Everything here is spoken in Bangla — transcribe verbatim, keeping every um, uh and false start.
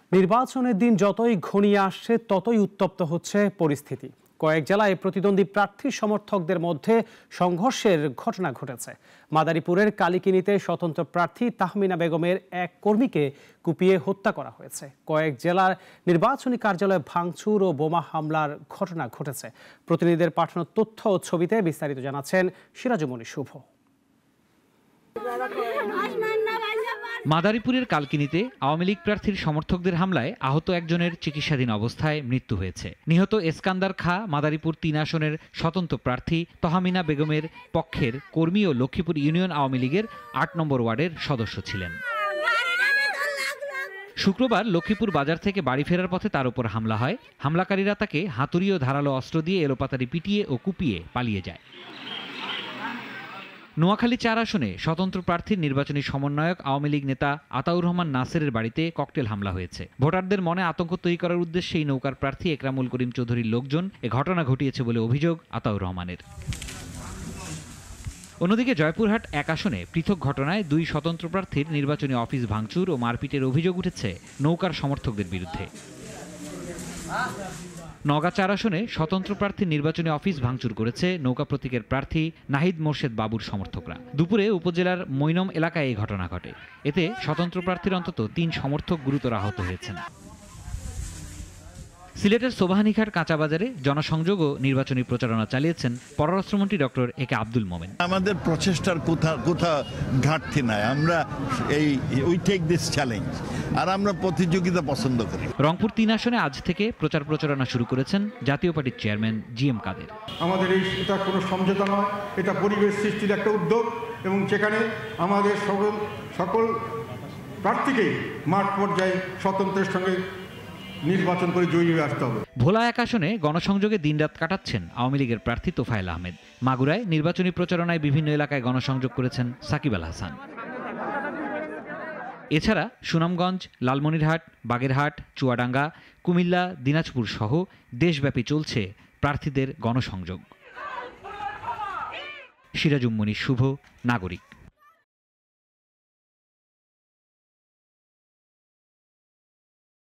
নির্বাচনের দিন যতই ঘনিয়ে আসছে ততই উত্তপ্ত হচ্ছে পরিস্থিতি। কয়েক জেলায় প্রতিদ্বন্দ্বী প্রার্থী সমর্থকদের মধ্যে সংঘর্ষের ঘটনা ঘটেছে। মাদারীপুরের কালিকিনিতে স্বতন্ত্র প্রার্থী তাহমিনা বেগমের এক কর্মীকে কুপিয়ে হত্যা করা হয়েছে। কয়েক জেলার নির্বাচনী কার্যালয়ে ভাঙচুর ও বোমা হামলার ঘটনা ঘটেছে। প্রতিনিধিদের পাঠানো তথ্য ও ছবিতে বিস্তারিত জানাচ্ছেন সিরাজুমণি শুভ। মাদারীপুরের কালকিনিতে আওয়ামী লীগ প্রার্থীর সমর্থকদের হামলায় আহত একজনের চিকিৎসাধীন অবস্থায় মৃত্যু হয়েছে। নিহত এসকান্দার খা মাদারীপুর তিন আসনের স্বতন্ত্র প্রার্থী তহমিনা বেগমের পক্ষের কর্মী ও লক্ষ্মীপুর ইউনিয়ন আওয়ামী লীগের আট নম্বর ওয়ার্ডের সদস্য ছিলেন। শুক্রবার লক্ষ্মীপুর বাজার থেকে বাড়ি ফেরার পথে তার উপর হামলা হয়। হামলাকারীরা তাকে হাতুড়ি ও ধারালো অস্ত্র দিয়ে এলোপাতাড়ি পিটিয়ে ও কুপিয়ে পালিয়ে যায়। নোয়াখালী চার আসনে স্বতন্ত্র প্রার্থীর নির্বাচনী সমন্বয়ক আওয়ামী লীগ নেতা আতাউর রহমান নাসেরের বাড়িতে ককটেল হামলা হয়েছে। ভোটারদের মনে আতঙ্ক তৈরি করার উদ্দেশ্যে এই নৌকার প্রার্থী একরামুল করিম চৌধুরীর লোকজন এ ঘটনা ঘটিয়েছে বলে অভিযোগ আতাউর রহমানের। অন্যদিকে জয়পুরহাট এক আসনে পৃথক ঘটনায় দুই স্বতন্ত্র প্রার্থীর নির্বাচনী অফিস ভাঙচুর ও মারপিটের অভিযোগ উঠেছে নৌকার সমর্থকদের বিরুদ্ধে। নওগাঁ চার আসনে স্বতন্ত্র প্রার্থীর নির্বাচনী অফিস ভাঙচুর করেছে নৌকা প্রতীকের প্রার্থী নাহিদ মোর্শেদ বাবুর সমর্থকরা। দুপুরে উপজেলার মৈনম এলাকায় এই ঘটনা ঘটে। এতে স্বতন্ত্র প্রার্থীর অন্তত তিন সমর্থক গুরুতর আহত হয়েছেন। সিলেটের সোবাহানীঘাট কাঁচাবাজারে জনসংযোগ ও নির্বাচনী প্রচারণা চালিয়েছেন পররাষ্ট্রমন্ত্রী ডক্টর এ কে আব্দুল মোমেন। আমাদের প্রচেষ্টার কোথা কোথা ঘাটতি নাই, আমরা এই উই টেক দিস চ্যালেঞ্জ, আর আমরা প্রতিযোগিতা পছন্দ করি। রংপুর তিন আসনে আজ থেকে প্রচার প্রচারণা শুরু করেছেন জাতীয় পার্টির চেয়ারম্যান জি এম কাদের। আমাদের এই এটা কোনো সমঝোতা নয়, এটা পরিবেশ সৃষ্টির একটা উদ্যোগ, এবং সেখানে আমাদের সকল সকল প্রার্থীকে মাঠ পর্যায়ে স্বতন্ত্রের সঙ্গে নির্বাচন করে জয়ী হয়ে আসতে হবে। ভোলা এক আসনে গণসংযোগে দিনরাত কাটাচ্ছেন আওয়ামী লীগের প্রার্থী তোফায়েল আহমেদ। মাগুরায় নির্বাচনী প্রচারণায় বিভিন্ন এলাকায় গণসংযোগ করেছেন সাকিব আল হাসান। এছাড়া সুনামগঞ্জ, লালমনিরহাট, বাগেরহাট, চুয়াডাঙ্গা, কুমিল্লা, দিনাজপুর সহ দেশব্যাপী চলছে প্রার্থীদের গণসংযোগ। সিরাজুম মনির শুভ, নাগরিক।